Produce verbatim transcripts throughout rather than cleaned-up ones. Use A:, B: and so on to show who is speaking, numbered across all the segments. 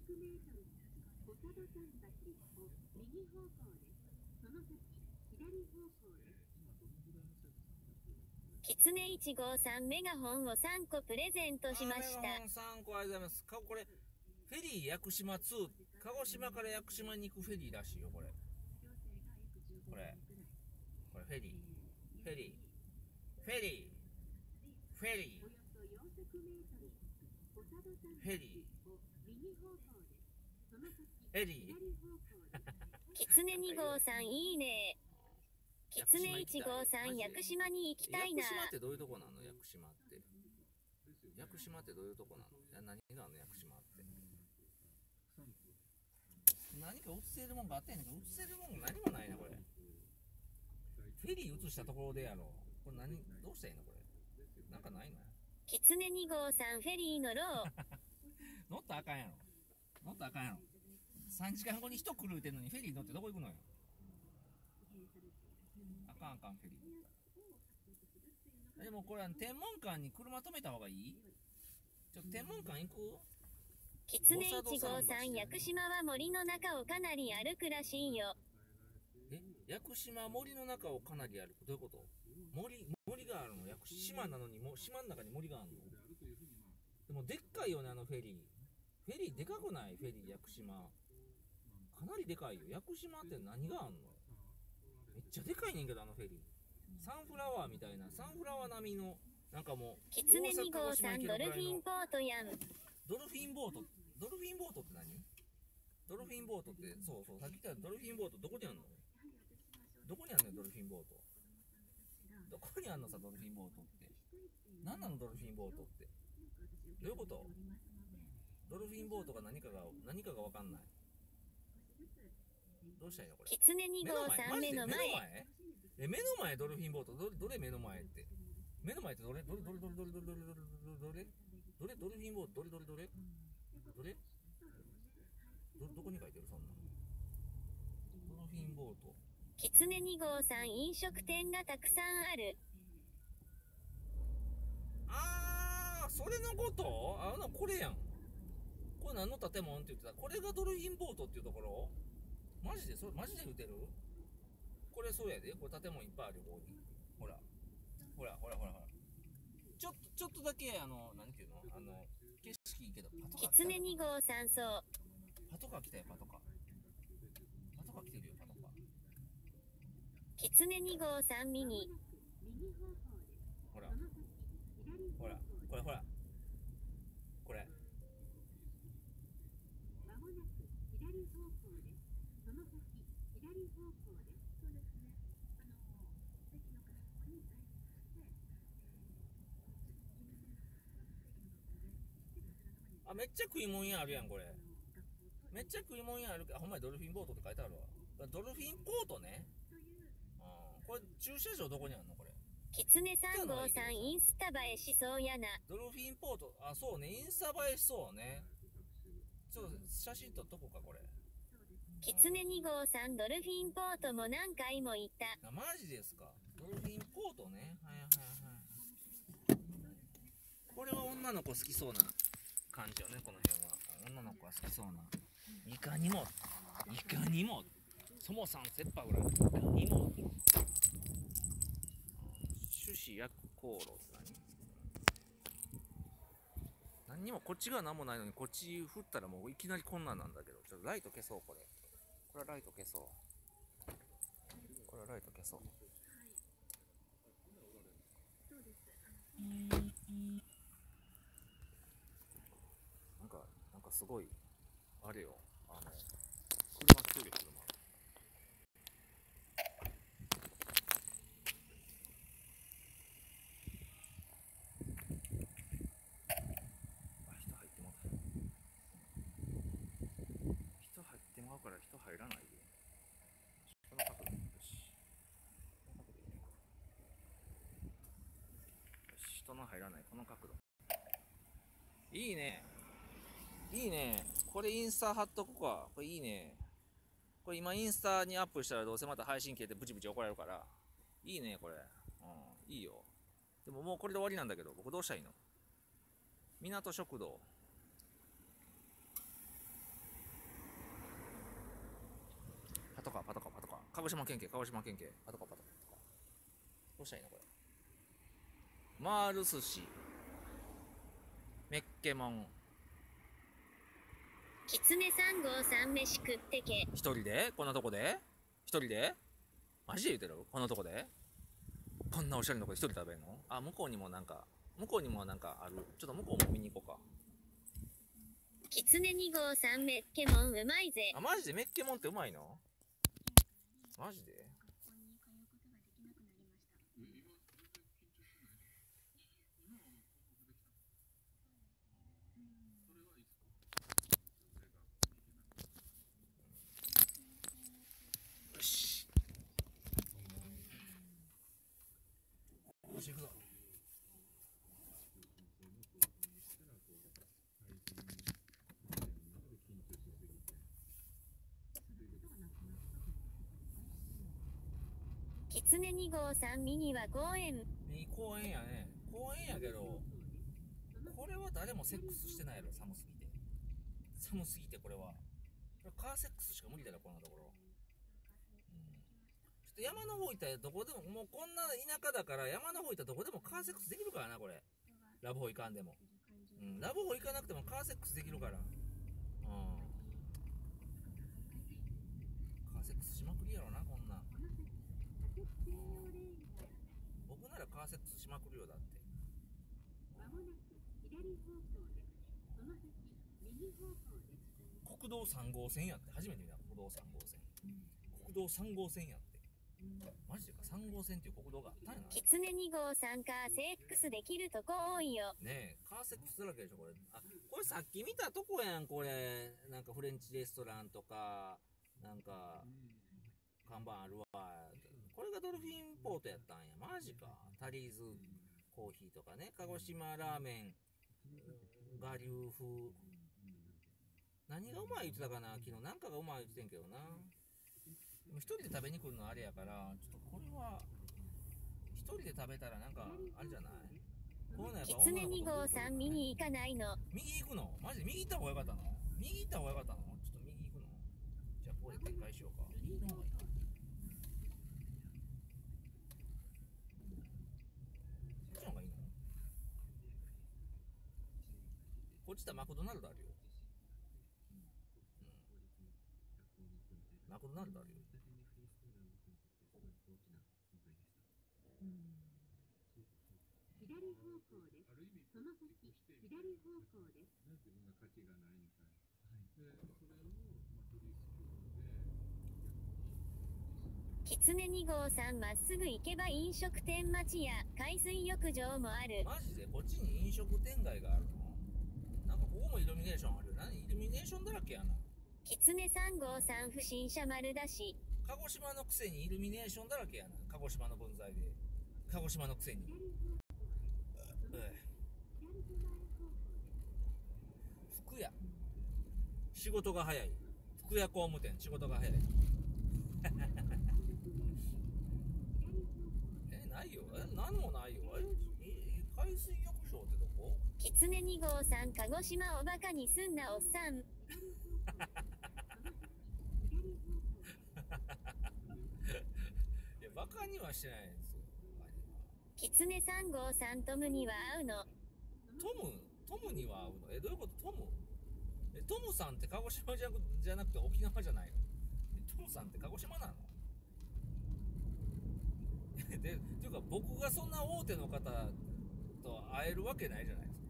A: きつねいちごうさんメガホンをさんこプレゼントしました。
B: メガホンさんこありがとうございます。かこれフェリー屋久島ツー、鹿児島から屋久島に行くフェリーらしいよ。これこれこれフェリーフェリーフェリーフェリーフェリーフェリー
A: きつねにごうさんいいね。きつねいちごうさん屋久島に行きたいな。
B: 屋久島ってどういうとこなの？屋久島って屋久島ってどういうとこなの？何があんの屋久島って。何か映せるもんがあったんやけど、映せるもん何もないなこれ。フェリー映したところでやろう。これ何どうしたらいいのこれ。なんかないの？
A: きつねにごうさんフェリー乗ろう。
B: 乗ったらあかんやろ。乗ったらあかんやろ。さんじかんごに人来る言うてんのにフェリー乗ってどこ行くのよ。あかんあかんフェリー。でもこれは天文館に車止めた方がいい？ちょっと天文館行く？
A: きつねいちごうさん屋久島は森の中をかなり歩くらしいよ。
B: え、屋久島森の中をかなり歩く？どういうこと？森、森があるの？屋久島なのにも島の中に森があるの？でもでっかいよねあのフェリー。フェリーでかくない？フェリー屋久島かなりでかいよ。屋久島って何があんの？めっちゃでかいねんけどあのフェリー。サンフラワーみたいな、サンフラワー並みのなんかもう。
A: きつねにごうさんドルフィンボートやん。
B: ドルフィンボート、ドルフィンボートって何？ドルフィンボートって、そうそう、さっき言ったドルフィンボートどこにあんの？どこにあんのよドルフィンボート。どこにあんのさドルフィンボートって。何なのドルフィンボートって。どういうこと？ドルフィンボートが何かが何かが分かんない。どうしたらいいのこれ。
A: きつねにごうさん目の前。
B: え、目の前ドルフィンボート。どれどれ目の前って。目の前ってどれどれどれどれどれどれどれどれどれどれドルフィンボートどれどれどれどれどどこに書いてるそんな。ドルフィンボート。
A: きつねにごうさん飲食店がたくさんある。
B: あー、それのこと？あのこれやん。これ何の建物って言ってた？これがドルフィンボートっていうところ？マジでそれマジで言うてる？これそうやで。これ建物いっぱいあるよここに。ほらほらほらほらほら。ちょっとちょっとだけあのなんていうのあの景色いいけどパトカー。
A: きつねにごうさんそう。
B: パトカー来たよパトカー。パトカー来てるよパトカー。
A: きつねにごうさんミニ。
B: ほらほらこれほらこれ。あ、めっちゃ食い物屋あるやんこれ。めっちゃ食い物屋あるけど、ほんまにドルフィンボートって書いてあるわ。ドルフィンポートね。あ、これ駐車場どこにあるのこれ。
A: きつねさんごうさんインスタ映えしそうやな。
B: ドルフィンポート、あ、そうね、インスタ映えしそうね。ちょっと写真撮っとこうかこれ。
A: きつねにごうさんドルフィンポートも何回も行った。
B: あ、マジですか。ドルフィンポートね。はいはいはい。これは女の子好きそうな感じよね、この辺は。女の子は好きそうな。いかにも、いかにも、そもさん切羽裏、いかにも、種子薬香炉って何？何にもこっちが何もないのにこっち振ったらもういきなりこんなんなんだけど、ちょっとライト消そうこれ。これはライト消そう。これはライト消そう。なんかなんかすごいあれよ、あの車来てるよ車。から人入らないで。この角度。よし。この角度いいね。よし、人の入らないこの角度。いいね。いいね。これインスタ貼っとこうか。これいいね。これ今インスタにアップしたらどうせまた配信消えてブチブチ怒られるから。いいねこれ。うん、いいよ。でももうこれで終わりなんだけど、僕どうしたらいいの？港食堂。 トカーパトカーパトカー、鹿児島県警鹿児島県警、パトカーパトカーパトカー、どうしたらいいのこれ。マール寿司、メッケモン、
A: キツネさん号さん飯食ってけ。
B: 一人でこんなとこで一人でマジで言うてる、こんなとこでこんなおしゃれなとこで一人で食べるの。あ、向こうにもなんか向こうにもなんかある。ちょっと向こうも見に行こうか。
A: キツネに号さんメッケモンうまいぜ。
B: あ、マジでメッケモンってうまいの。マジで。よしよし行くぞ。
A: キツネに号さん右は公園。
B: いい公園やね。公園やけど、これは誰もセックスしてないやろ、寒すぎて。寒すぎてこれは。これカーセックスしか無理だろ、こんなところ。うん。ちょっと山の方行ったらどこでも、もうこんな田舎だから山の方行ったらどこでもカーセックスできるからな、これ。ラブホ行かんでも。うん。ラブホ行かなくてもカーセックスできるから。うん。カーセックスしまくりやろな、こんな。僕ならカーセックスしまくるよ、だって。国道さん号線やって。初めて見た、国道さん号線。国道さん号線やって。マジでか、さん号線っていう国道があったんやな。
A: キツネに号さんカーセックスできるとこ多いよ。
B: ねえ、カーセックスだらけでしょ、これ。あ、これさっき見たとこやん、これ。なんかフレンチレストランとか、なんか、看板あるわ。これがドルフィンポートやったんや。マジか。タリーズコーヒーとかね、鹿児島ラーメン、我流風。何がうまい言ってたかな、昨日なんかがうまい言ってんけどな。でも一人で食べに来るのあれやから、ちょっとこれは、一人で食べたらなんか、あれじゃない。こういうのやっぱ
A: キツネに号さん右行かないの。
B: 右行くのマジで右行った方がよかったの。右行った方がよかったの。ちょっと右行くの。じゃあここで展開しようか。右の方がいいか。こっちの方がいいの。こっちだ、マクドナルドあるよ。うん、マクドナルドあるよ。
C: 左方向です。その先、左方向です。自分が価値がないみたいな。で、それを、まあ、取り付けるので。
A: キツネに号さんまっすぐ行けば飲食店町や海水浴場もある。
B: マジでこっちに飲食店街があるの。なんかここもイルミネーションあるよ。何イルミネーションだらけやな。
A: キツネさん号さん不審者丸出し。
B: 鹿児島のくせにイルミネーションだらけやな。鹿児島の分際で。鹿児島のくせに。服屋。仕事が早い。服屋工務店、仕事が早い。え、ないよ。え、なんもないよ。え、海水浴場ってどこ？
A: キツネに号さん鹿児島をバカにすんなおっさん。
B: いや、バカにはしてないんですよ。
A: キツネさん号さんトムには会うの。
B: トムトムには会うの。え、どういうこと？トムえ、トムさんって鹿児島じゃじゃなくて沖縄じゃないの？トムさんって鹿児島なの？で、ていうか僕がそんな大手の方と会えるわけないじゃないですか。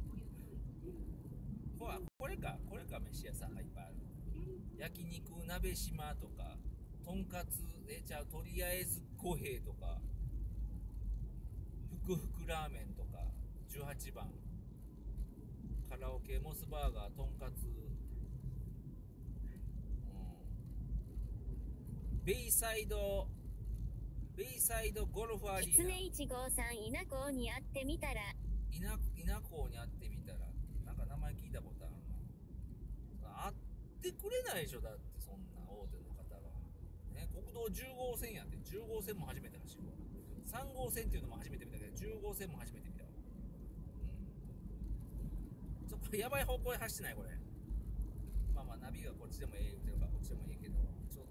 B: ほら、これか、これか、飯屋さんがいっぱいある。焼肉鍋島とか、とんかつ、え、ちゃう、とりあえず五平とか、ふくふくラーメンとか、じゅうはちばん、カラオケ、モスバーガー、とんかつ、うん、ベイサイド、ベイサイドゴルフアリーナ。
A: キツネいち号さん稲港に会ってみたら。
B: 稲港に会ってみたら、なんか名前聞いたことあるな。会ってくれないでしょ、だってそんな大手の方が。ね、国道じゅう号線やって、じゅう号線も初めてらしいわ。さん号線っていうのも初めて見たけど、じゅう号線も初めて見たわ。うん。ちょっとやばい方向へ走ってないこれ。まあまあナビがこっちでもええ言うてるからこっちでもええけど、ちょっ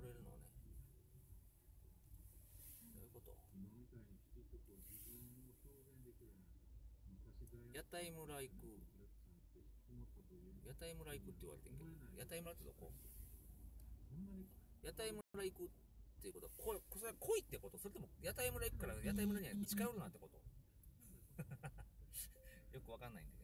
B: 屋台村行く。屋台村行くって言われてんけど、屋台村ってどこ？屋台村行くっていうことは、これ、それは来いってこと？それとも屋台村行くから屋台村には近寄るなってこと？よくわかんないんだけど。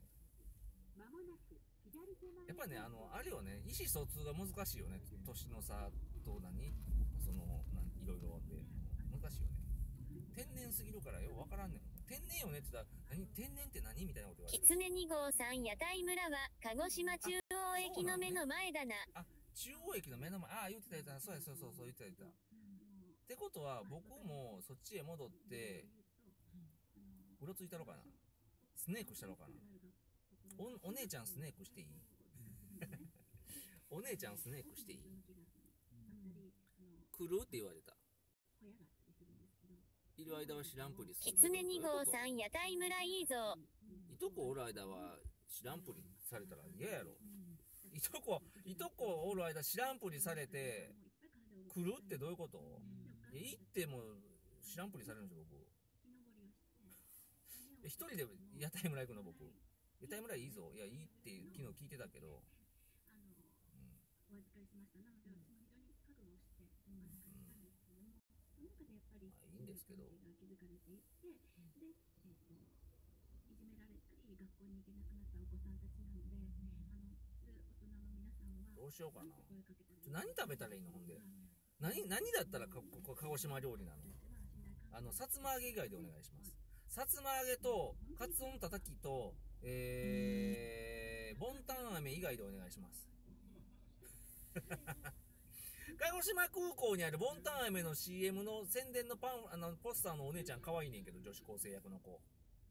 B: やっぱりね、あの、あれよね、意思疎通が難しいよね。年の差と何その、なんいろいろで。難しいよね。天然すぎるからよ、わからんねん。天然よねって言ったら、何天然って何みたいなこと言われる。
A: きつねに号さん屋台村は鹿児島中央駅の目の前だな。
B: あ、中央駅の目の前、ああ、言ってた言ってた、そうや、そうそうそう、言ってた言ってた。ってことは、僕もそっちへ戻って、うろついたろうかな。スネークしたろうかな。お、お姉ちゃんスネークしていい？お姉ちゃんスネークしていい？来るって言われた。いる間は知らんぷりする。
A: きつねに号さん屋台村いいぞ。
B: いとこおる間は知らんぷりされたら嫌やろ。いとこ、いとこおる間知らんぷりされて、来るってどういうこと？行っても知らんぷりされるんですよ、僕。一人で屋台村行くの、僕。屋台村いいぞ。いや、いいって昨日聞いてたけど。
D: お預かりしました。なので私も非常に覚悟をしてお預かりしたんですけれども、その中でやっぱり、
B: まあいいんですけど、
D: 関係が築かれていって、で、えーと、いじめられたり学校に行けなくなったお子さんたちなので、あの大人の皆さんは
B: どうしようかな。
D: 声かけたり、
B: ちょ何食べたらいいのほんで。何、何だったらかここ鹿児島料理なの？あの、さつま揚げ以外でお願いします。さつま揚げと、カツオのたたきと、えー、ボンタン飴以外でお願いします。鹿児島空港にあるボンタン飴の シーエム の宣伝のパン、あの、ポスターのお姉ちゃん可愛いねんけど、女子高生役の子。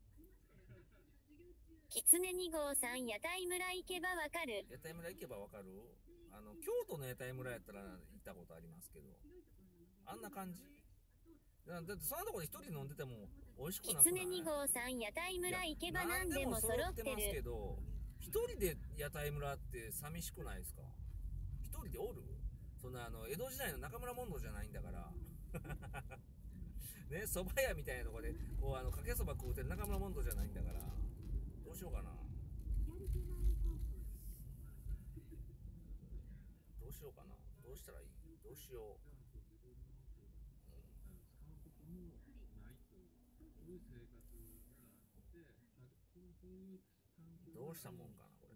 A: きつねに号さん屋台村行けばわかる。
B: 屋台村行けばわかる？あの、京都の屋台村やったら行ったことありますけど、あんな感じ？だってそんなとこで一人で飲んでても美味しくなくない？
A: きつねに号さん屋台村行けば何でも揃ってる。
B: ますけど、一人で屋台村って寂しくないですか？一人でおる？そんなあの江戸時代の中村問答じゃないんだからね、蕎麦屋みたいなとこでこうあのかけそば食うてる中村問答じゃないんだから、どうしようかな。どうしようかな。どうしたらいい？どうしよう。どうしたもんかなこれ。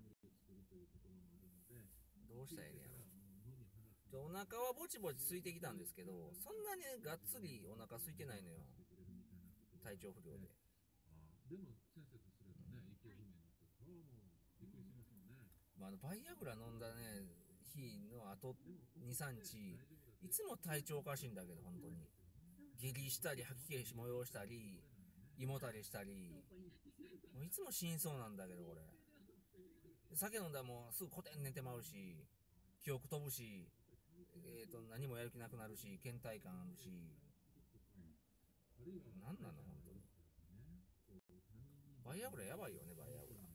B: どうしたらええんやろ。お腹はぼちぼち空いてきたんですけど、そんなにがっつりお腹空いてないのよ。体調不良で。
C: でも先生とすればね、息を不明になって、それはもうびっくりしますもんね。
B: まあ、あのバイアグラ飲んだね日のあとに、さんにち、いつも体調おかしいんだけど、本当に。下痢したり、吐き気催したり、胃もたれしたり、もういつも死にそうなんだけど、これ。酒飲んだらもうすぐコテン寝てまうし、記憶飛ぶし、えーと、何もやる気なくなるし、倦怠感あるし、なんなの、本当に。バイアグラやばいよね、バイアグラ。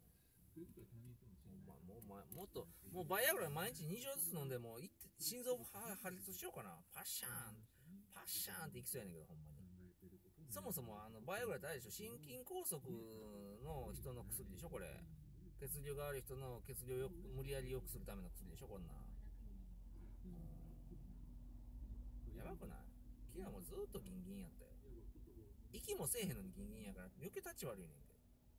B: もう、もう、もっと、もうバイアグラ毎日に錠ずつ飲んで、もう心臓破裂しようかな。パッシャーン、パッシャーンっていきそうやねんけど、ほんまに。そもそもあのバイアグラってあれでしょ、心筋梗塞の人の薬でしょ、これ。血流が悪い人の血流をよく無理やり良くするための薬でしょ、こんな。やばくない？昨日もずっとギンギンやったよ。息もせえへんのにギンギンやから余計立ち悪いねんけど。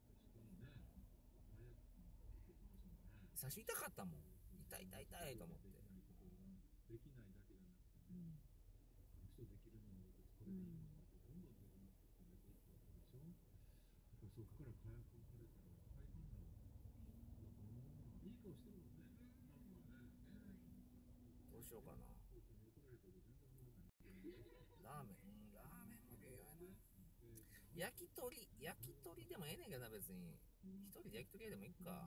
B: 最初痛かったもん。痛い痛い痛いと思って。
C: できないだけじゃなくて、ね、人できるのをこれでいいのかどんどん自分の進めていくわけでしょ。やっぱりそこから解放されたら大変だわ。いい顔してるもんね。
B: どうしようかな。ラーメン、うん、ラーメンも微妙やな。焼き鳥、焼き鳥でもええねんけどな、別に。一人で焼き鳥屋でもいいか。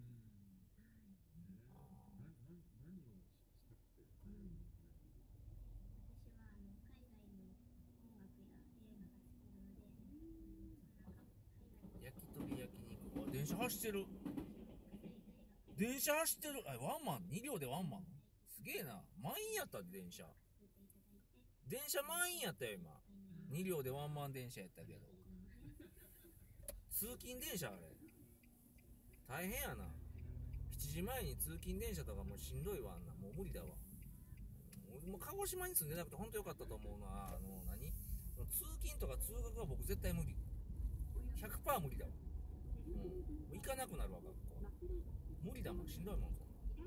B: 焼き鳥焼肉。あ、電車走ってる。電車走ってる。あ、ワンマン、に両でワンマン。すげえな。満員やったで、電車。電車満員やったよ、今。に両でワンマン電車やったけど。 通勤電車あれ大変やな。しちじまえに通勤電車とかもうしんどいわ。あんなもう無理だわ。もう鹿児島に住んでなくて本当よかったと思うのは、あの何通勤とか通学は僕絶対無理。 ひゃくパーセント 無理だわ。うん、行かなくなるわ学校。無理だもん、しんどいもんそんな、うん、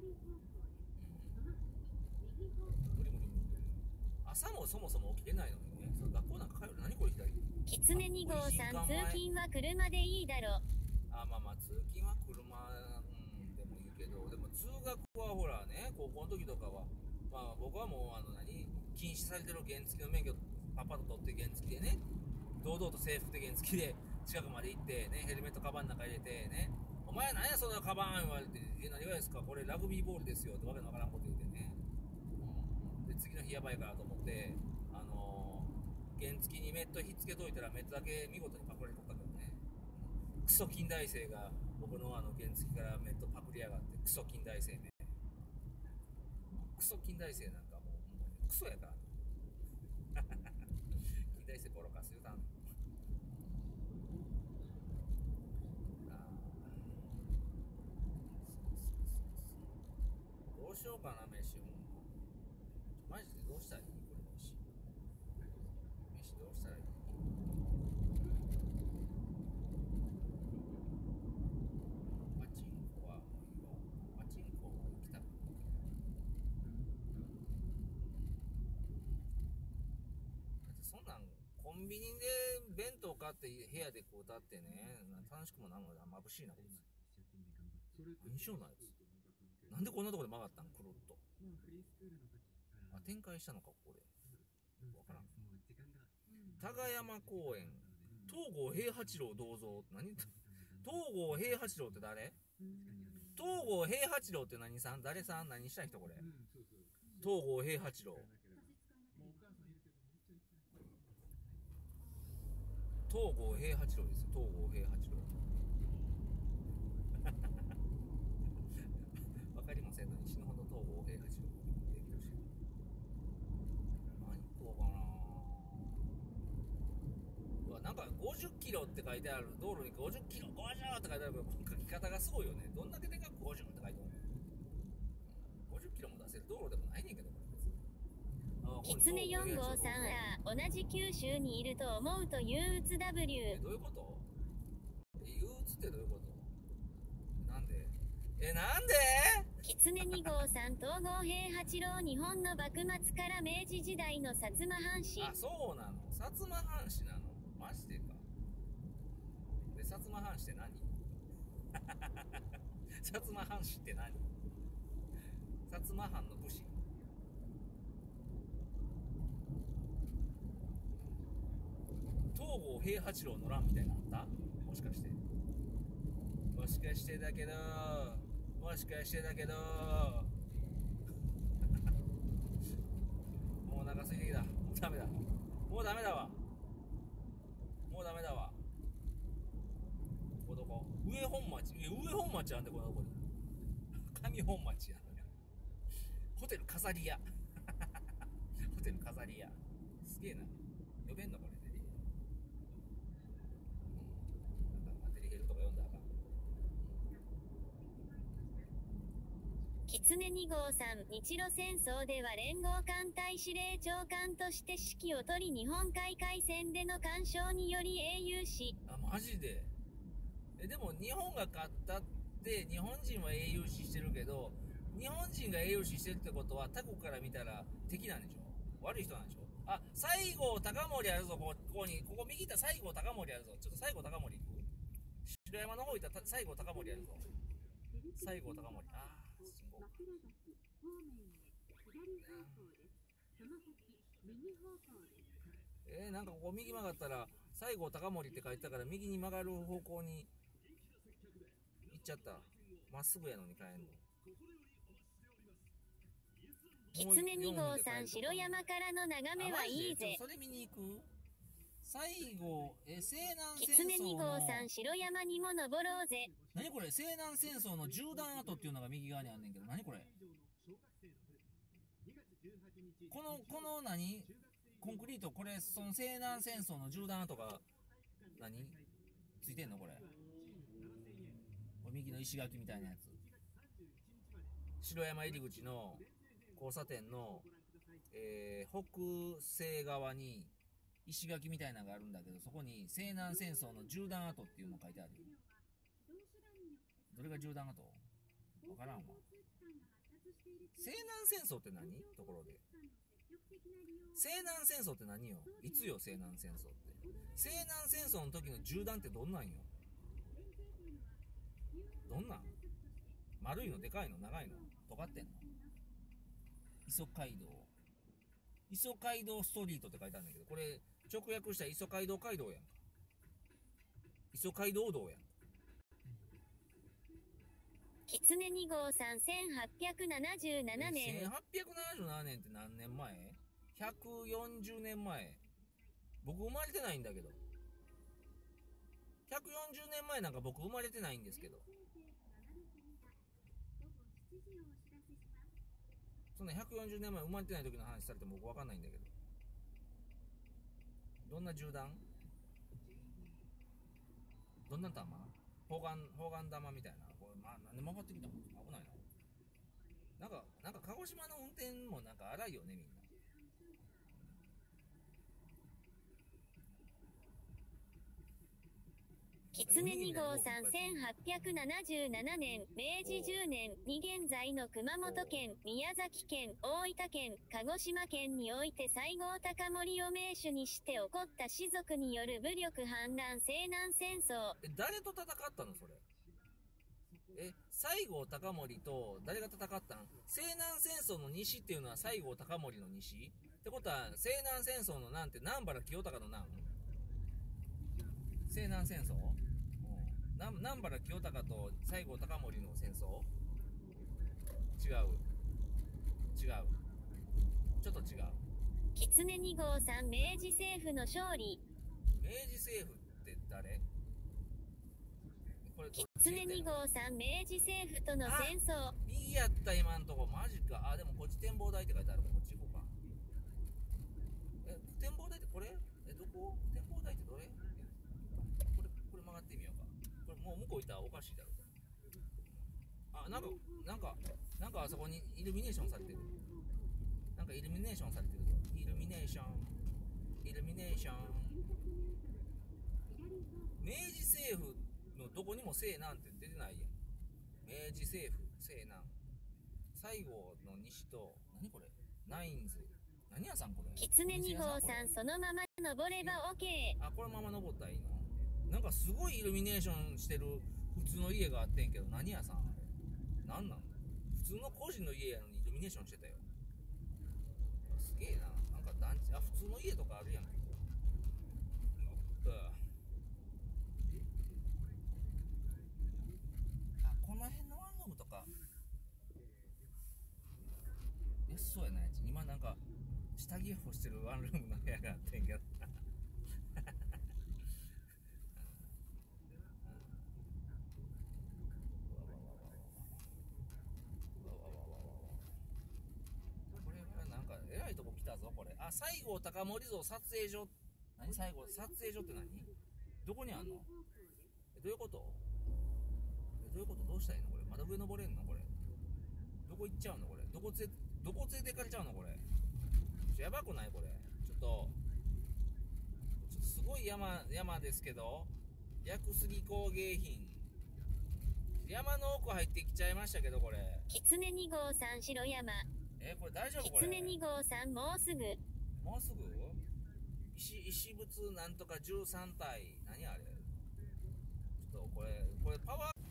B: 無理無理無理。朝もそもそも起きれないのにね、そ学校なんか帰る。何これ左。
A: キツネに号さん、通勤は車でいいだろ。
B: あ、まあまあ通勤は車、うん、でもいいけど、でも通学はほらね、高校の時とかはまあ僕はもうあの何禁止されてる原付の免許パパッと取って原付でね、堂々と制服で原付で近くまで行ってね、ヘルメットカバンの中入れてね、お前何やそんなカバン言われて、え、何がですかこれラグビーボールですよってわけのわからんこと言ってね、うん、で次の日やばいからと思ってあのー、原付にメットひっつけといたらメットだけ見事にパクられとったけどね、クソ近代生が僕のあの原付からメットパクりやがって、クソ近代生ね、クソ近代生なんかもうクソやからね近代生ボロカス言うたん。どうしようかな飯も。マジでどうしたらいいこれ飯。飯どうしたらいい。パチンコはもういいわ。パチンコは行きたくない。そんなんコンビニで弁当買って部屋でこう歌ってね、楽しくもなんもな、眩しいなこいつ。何しようなやつ。なんでこんなとこで曲がったんくるっと。あ、展開したのかここで。わからん。高山公園、東郷平八郎銅像。何？東郷平八郎って誰？東郷平八郎って何さん？誰さん？何した人これ？東郷平八郎。東郷平八郎ですよ。東郷平八郎。わかりませんのに死ぬほど東郷平八郎できるし。何こうかな。うわ、なんかごじゅっキロって書いてある道路にごじゅっキロ、ごじゅうって書いてあるけど、書き方がすごいよね。どんだけでかくごじゅうって書いてあるの？ごじゅっキロも出せる道路でもないねんけど、これ別に。
A: キツネよん号さん、あ、同じ九州にいると思うと憂鬱 W。
B: え、どういうこと？え、憂鬱ってどういうこと？なんで？え、なんで？
A: キツネに号さん、東郷平八郎、日本の幕末から明治時代の薩摩藩士。
B: あ、そうなの？薩摩藩士なの？マジでか。で、薩摩藩士って何？薩摩藩士って何？薩摩藩の武士。東郷平八郎の乱みたいなのあった？もしかして。もしかしてだけど、もしかしてだけど、もうお腹空いてきた。もうダメだ。もうダメだわ。もうダメだわ。ここどこ？上本町。いや、上本町なんでこのとこに。上本町や。ホテル飾り屋。ホテル飾り屋。すげえな。呼べんのこれ。
A: キツネに号さん、日露戦争では連合艦隊司令長官として指揮を取り、日本海海戦での干渉により英雄視。
B: あ、マジで？え、でも日本が勝ったって日本人は英雄視してるけど、日本人が英雄視してるってことは他国から見たら敵なんでしょ？悪い人なんでしょ？あ、西郷隆盛あるぞ。ここに、ここ右行った西郷隆盛あるぞ。ちょっと西郷隆盛行く？城山の方行ったら西郷隆盛あるぞ。西郷隆盛。あー、信号。えー、なんかここ右曲がったら西郷隆盛って書いてたから右に曲がる方向に行っちゃった。まっすぐやのに帰んの。
A: キツネに号さん、城山からの眺めはいいぜ。
B: それ見に行く？西郷、え、西南
A: キ
B: 戦争の。
A: ツネに号さん、城山にも登ろうぜ。
B: 何これ？西南戦争の銃弾跡っていうのが右側にあんねんけど、何これ？この、この何？コンクリート、これ、その西南戦争の銃弾跡が、何？ ついてんのこれ。これ右の石垣みたいなやつ。城山入り口の交差点の、えー、北西側に石垣みたいなのがあるんだけど、そこに西南戦争の銃弾跡っていうの書いてある。どれが銃弾跡？わからんわ。西南戦争って何？ところで。西南戦争って何よ？いつよ、西南戦争って。西南戦争の時の銃弾ってどんなんよ？どんなん？丸いの？でかいの？長いの？尖ってんの？磯街道。磯街道ストリートって書いてあるんだけど、これ直訳したら磯街道街道やんか。磯街道道やん。
A: 狐に号さんせんはっぴゃくななじゅうななねん。
B: せんはっぴゃくななじゅうななねんって何年前？ ひゃくよんじゅうねんまえ。僕生まれてないんだけど。ひゃくよんじゅうねんまえなんか僕生まれてないんですけど。そんなひゃくよんじゅうねんまえ生まれてない時の話されても僕わかんないんだけど。どんな銃弾？どんな弾？砲丸、砲丸玉みたいな。これ、まあ、なんで曲がってきたの？危ないな。なんか、なんか鹿児島の運転もなんか荒いよね、みんな。
A: 狐に号さんせんはっぴゃくななじゅうななねん、めいじじゅうねんに現在の熊本県、宮崎県、大分県、鹿児島県において西郷隆盛を名手にして起こった士族による武力反乱西南戦争。
B: え、誰と戦ったのそれ？え、西郷隆盛と誰が戦ったん？西南戦争の西っていうのは西郷隆盛の西？ってことは西南戦争のなんて南原清隆の南？西南戦争？南原清隆と西郷隆盛の戦争？違う違うちょっと違う。
A: 狐に号さん明治政府の勝利。
B: 明治政府って誰？これ
A: 狐に号さん明治政府との戦争。
B: 右やった今んとこ。マジか。あ、でもこっち展望台って書いてある。こっち行こうか。え、展望台ってこれ？え、どこ？展望台ってどれ？これ、これ曲がってみようか。これもう向こう行ったらおかしいだろ。あ、なんか、なんか、なんかあそこにイルミネーションされてる。なんかイルミネーションされてるぞ。イルミネーション。イルミネーション。明治政府のどこにも西南って出てないやん。明治政府、西南。西郷の西と、何これ？ナインズ。何屋さんこれ？
A: 狐に号さんそのまま登れば OK。
B: あ、このまま登ったらいいの？なんかすごいイルミネーションしてる普通の家があってんけど、何屋さんあれ？何なん？普通の個人の家やのにイルミネーションしてたよ。すげえな。なんか団地、あ、普通の家とかあるやんけ。あ、この辺のワンルームとか安そうやなやつ。今なんか下着干してるワンルームの部屋があってんけどえらいとこ来たぞこれ。あ、西郷隆盛像撮影所。何？西郷撮影所って何？どこにあんの？え、どういうこと？え、どういうこと？どうしたらいいのこれ？まだ上登れんのこれ？どこ行っちゃうのこれ？どこつどこ連れて行かれちゃうのこれ？ちょやばくないこれ？ちょっとちょっとすごい山山ですけど、屋久杉工芸品。山の奥入ってきちゃいましたけどこれ。
A: 狐に号さん城山。
B: えー、これ大丈夫これ？
A: 狐に号さんもうすぐ。
B: もうすぐ？石、石仏なんとかじゅうさん体。何あれ？ちょっとこれ、これパワー。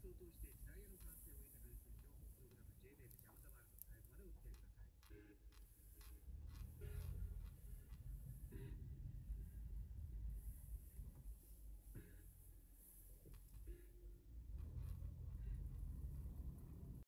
E: を通して